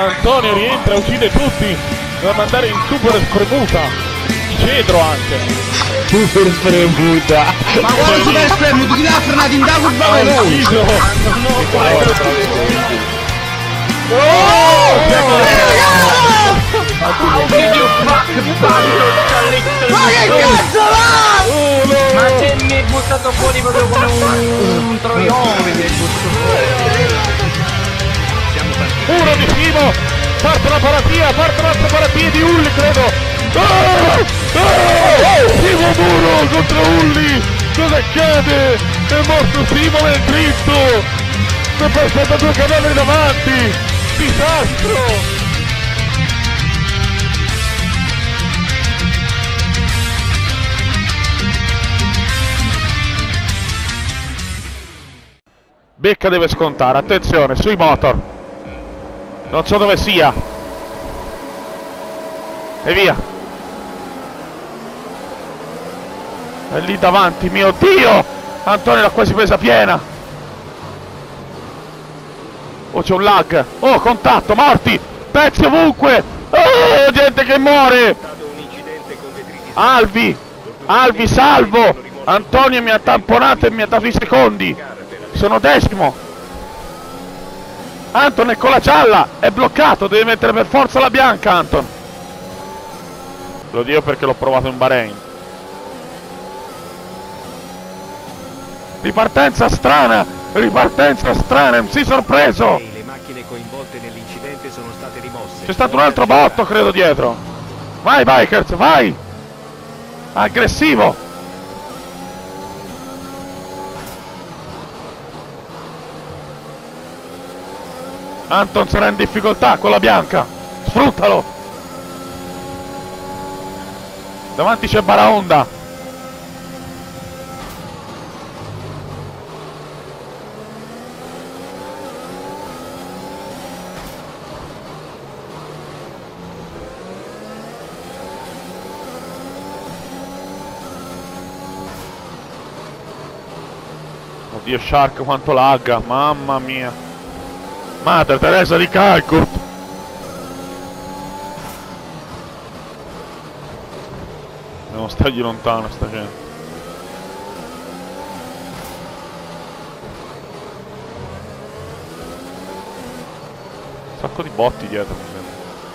Antonio rientra, uccide tutti. Da mandare in super spremuta. Cedro anche. Super spremuta. Ma guarda super spremuta, chi l'ha frenato in da curva veloce? Ma che cazzo va? Ma se mi è buttato fuori proprio come un troione, mi è buttato fuori. Uno di Simo, parte la paratia di Ulli, credo. Simo Muro contro Ulli, cosa accade? È morto Simo nel dritto, si è passato 2 cavalli davanti, disastro. Becca deve scontare, attenzione, sui motor. Non so dove sia. E via. È lì davanti, mio Dio! Antonio l'ha quasi presa piena. Oh, c'è un lag. Oh, contatto, morti! Pezzi ovunque! Oh, gente che muore! Alvi! Alvi, salvo! Antonio mi ha tamponato e mi ha dato i secondi. Sono 10º. Anton è con la gialla, è bloccato, deve mettere per forza la bianca Anton. Lo dico perché l'ho provato in Bahrain. Ripartenza strana, MC sorpreso. Le macchine coinvolte nell'incidente sono state rimosse. C'è stato un altro botto credo dietro. Vai Bikers, vai. Aggressivo. Anton sarà in difficoltà con la bianca. Sfruttalo. Davanti c'è Baraonda. Oddio Shark quanto lagga, mamma mia. Madre Teresa di Calcut. Devo stargli lontano sta gente. Un sacco di botti dietro mi sembra.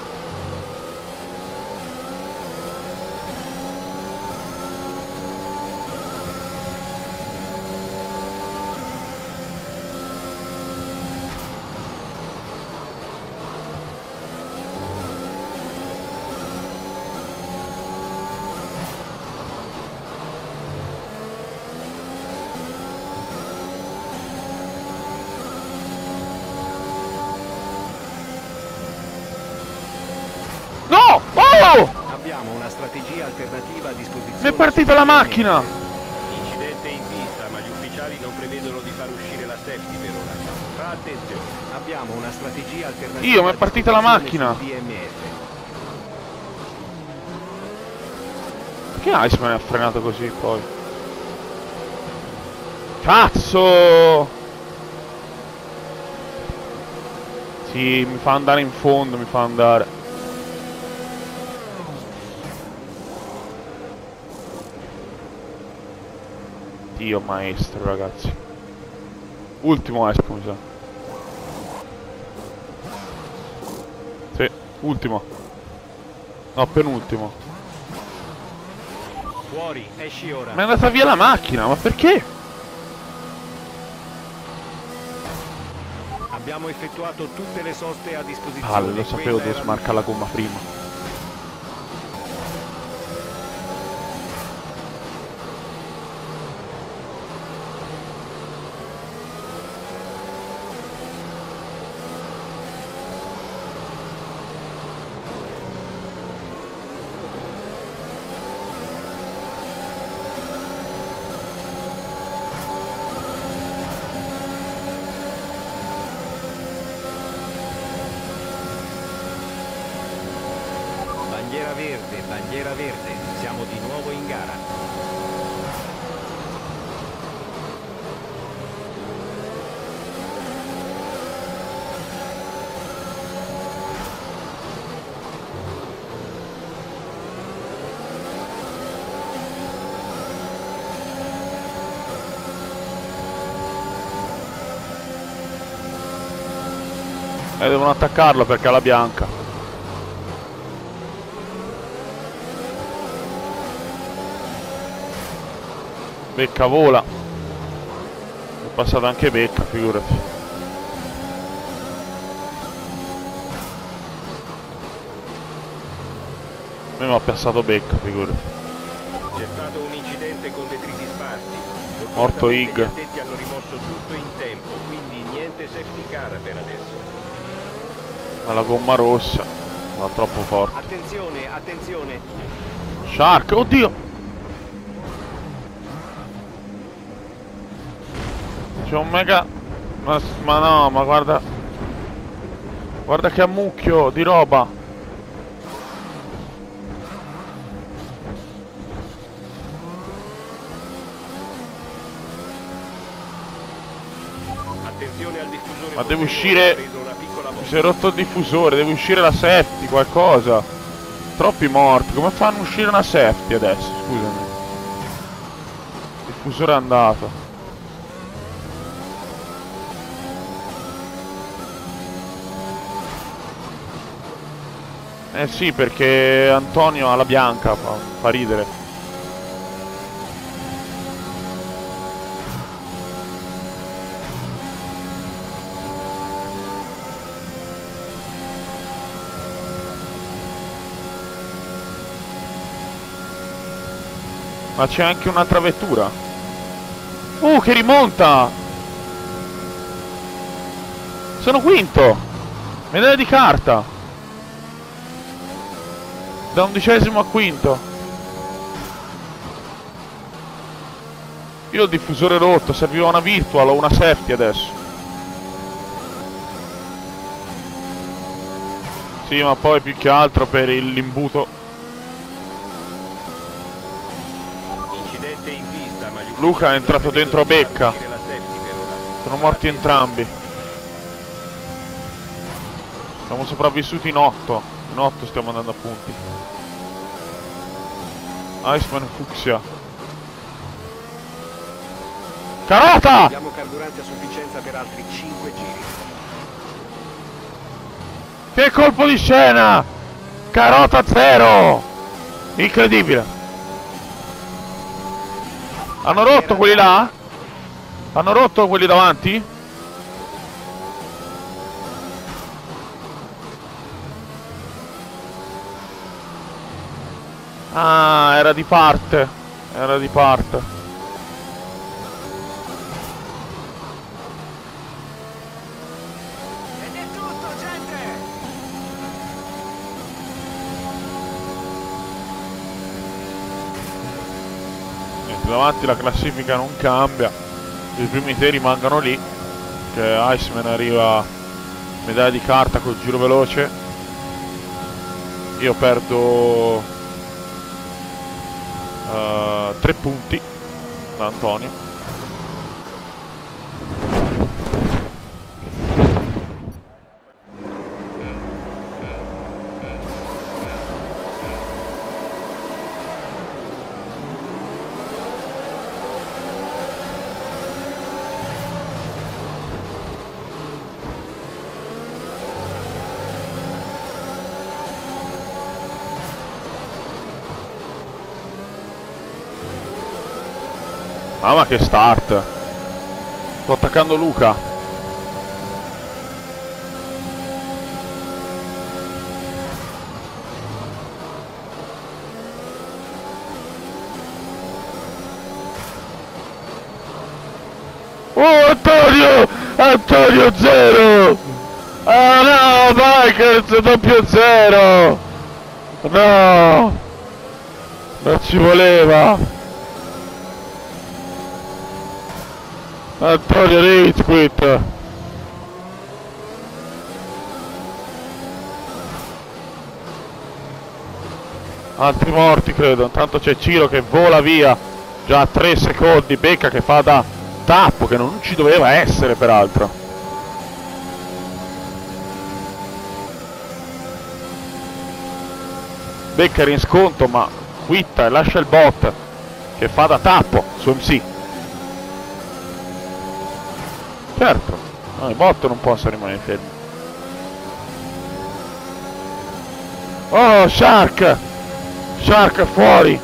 Abbiamo una strategia alternativa a disposizione. Mi è partita la macchina! Incidente in pista, ma gli ufficiali non prevedono di far uscire la safety per ora. Fa attenzione. Abbiamo una strategia alternativa. Io, mi è partita la macchina! Perché Iceman ha frenato così poi? Cazzo! Sì, mi fa andare in fondo, mi fa andare. Dio maestro ragazzi. Ultimo esco mi sa. Sì, ultimo. No, penultimo. Fuori, esci ora. Ma è andata via la macchina, ma perché? Abbiamo effettuato tutte le soste a disposizione. Ah, lo sapevo, devo smarcare la gomma prima. Bandiera verde, siamo di nuovo in gara. E devono attaccarlo perché ha la bianca. Becca vola. È passato anche Becca, figurati. A me mi ha passato Becca, figurati. C'è stato un incidente con detriti sparsi. Morto Ig. Gli addetti hanno rimosso tutto in tempo, quindi niente safety car per adesso. Ma la gomma rossa va troppo forte. Attenzione, attenzione. Shark, oddio! C'è un mega... Ma no, ma guarda... Guarda che ammucchio di roba! Attenzione al diffusore. Ma deve uscire... Mi si è rotto il diffusore, deve uscire la safety, qualcosa. Troppi morti, come fanno a uscire una safety adesso? Scusami. Il diffusore è andato. Eh sì, perché Antonio ha la bianca, fa ridere. Ma c'è anche un'altra vettura. Che rimonta! Sono quinto! Medaglia di carta! Da 11° a quinto. Io ho il diffusore rotto, serviva una virtual o una safety adesso. Sì, ma poi più che altro per l'imbuto. Incidente in pista, ma Luca è entrato dentro Becca. Sono morti entrambi. Siamo sopravvissuti in 8. In 8 stiamo andando a punti. Iceman e Fucsia. Carota! Abbiamo carburante a sufficienza per altri 5 giri. Che colpo di scena! Carota 0! Incredibile! Hanno rotto quelli là? Hanno rotto quelli davanti? Ah, era di parte. Era di parte. Ed è tutto, gente! Niente, davanti la classifica non cambia. I primi 3 rimangono lì. Che Iceman arriva medaglia di carta col giro veloce. Io perdo 3 punti da Antonio. Ah, ma che start! Sto attaccando Luca. Oh, Antonio! Antonio 0! Ah no, Bikers doppio 0! No! Non ci voleva! Antonio Rage quit. Altri morti credo. Intanto c'è Ciro che vola via già a 3 secondi. Becca che fa da tappo, che non ci doveva essere peraltro. Becca era in sconto ma quitta e lascia il bot che fa da tappo su MC. Certo, no, il bot non posso rimanere fermo. Oh, Shark! Shark è fuori!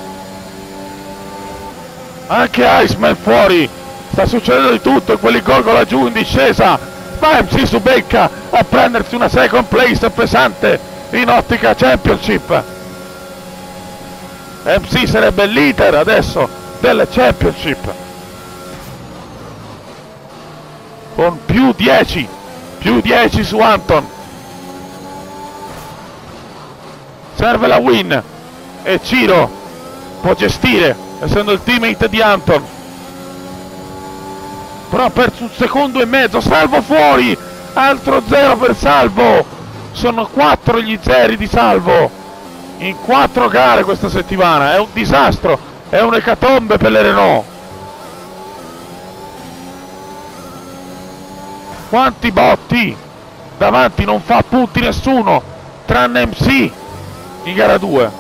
Anche Iceman fuori! Sta succedendo di tutto, quelli gol laggiù in discesa! Ma MC su becca a prendersi una second place pesante in ottica championship! MC sarebbe il leader adesso delle championship! Con più 10 su Anton. Serve la win e Ciro può gestire, essendo il teammate di Anton. Però ha perso 1,5 secondi, Salvo fuori, altro 0 per Salvo. Sono 4 gli zeri di Salvo in 4 gare questa settimana. È un disastro, è un'ecatombe per le Renault. Quanti botti! Davanti non fa punti nessuno, tranne MC in gara 2.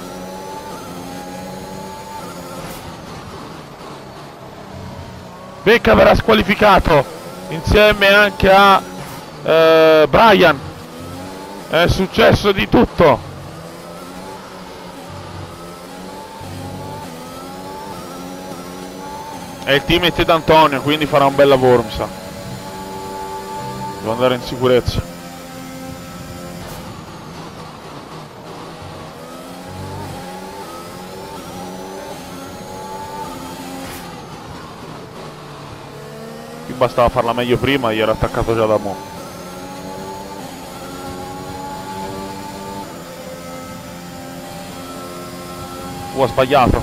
Becca verrà squalificato insieme anche a Brian. È successo di tutto. È il teammate d'Antonio, quindi farà un bel lavoro, mi sa. Devo andare in sicurezza. Qui bastava farla meglio prima, gli era attaccato già da mo'. Ha sbagliato.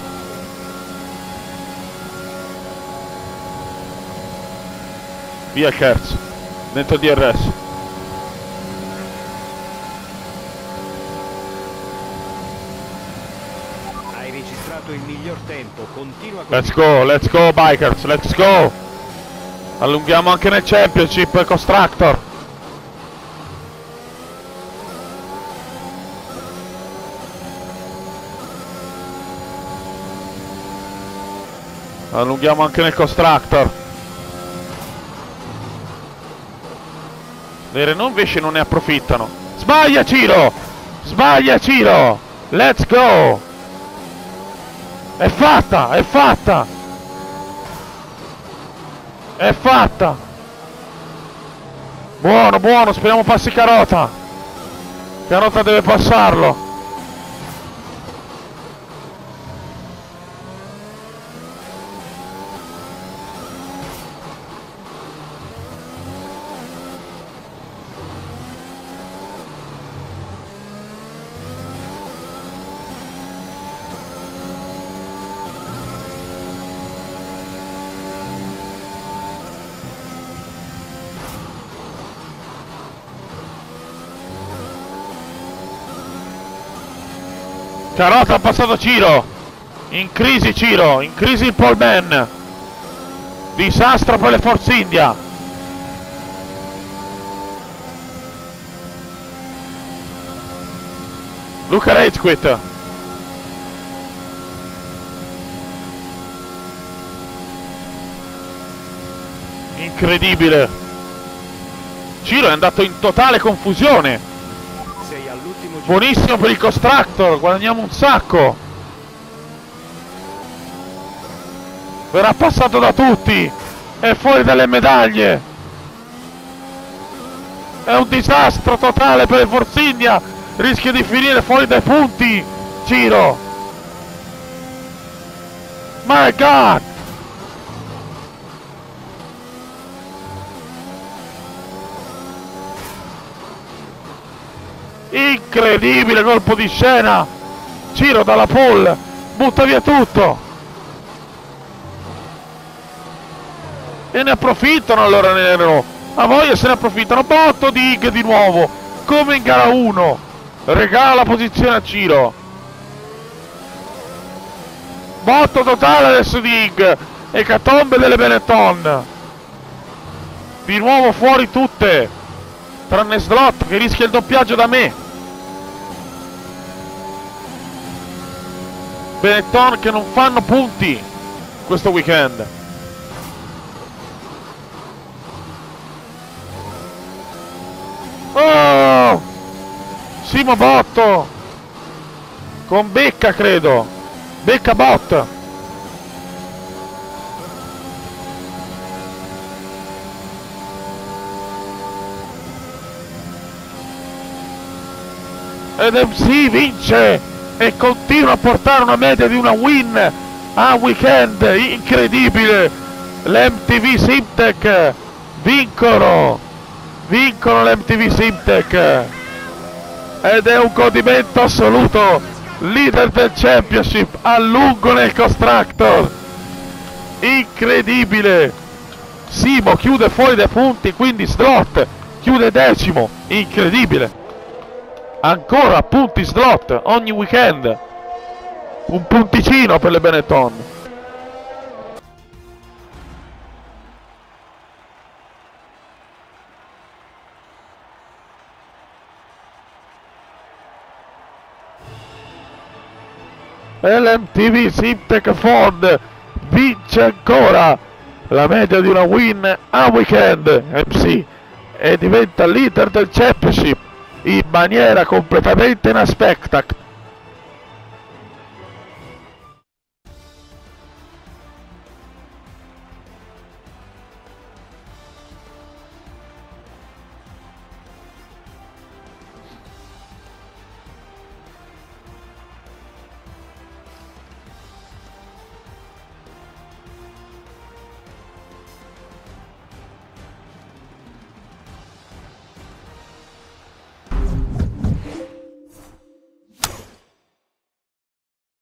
Via il Kerz. Dentro DRS. Hai registrato il miglior tempo, continua Let's go bikers, let's go! Allunghiamo anche nel championship Constructor. Allunghiamo anche nel Constructor. Le Renault invece non ne approfittano. Sbaglia Ciro! Sbaglia Ciro! Let's go! È fatta! È fatta! È fatta! Buono, buono, speriamo passi Carota. Carota deve passarlo. Carota ha passato Ciro. In crisi Ciro, in crisi il poleman. Disastro per le Force India. Luca Rage quit. Incredibile. Ciro è andato in totale confusione. Sei all'ultimo giro. Buonissimo per il Constructor, guadagniamo un sacco. Verrà passato da tutti. È fuori dalle medaglie. È un disastro totale per il Force India. Rischia di finire fuori dai punti Ciro. My God. Incredibile colpo di scena. Ciro dalla pole butta via tutto. E ne approfittano allora Nero. A voglia se ne approfittano. Botto di Hig di nuovo come in gara 1. Regala la posizione a Ciro. Botto totale adesso di Hig. Ecatombe delle Benetton. Di nuovo fuori tutte, tranne Slot che rischia il doppiaggio da me. Benetton che non fanno punti questo weekend. Oh! Simo Botto con Becca, credo. Becca Bot. Ed MC vince e continua a portare una media di una win a weekend. Incredibile. L'MTV Simtech vincono l'MTV Simtech ed è un godimento assoluto. Leader del championship a lungo nel constructor. Incredibile. Simo chiude fuori dai punti, quindi Slot chiude decimo. Incredibile. Ancora punti Slot ogni weekend. Un punticino per le Benetton. E l'MTV Simtech Ford vince ancora la media di una win a weekend MC e diventa leader del championship in maniera completamente inaspetta.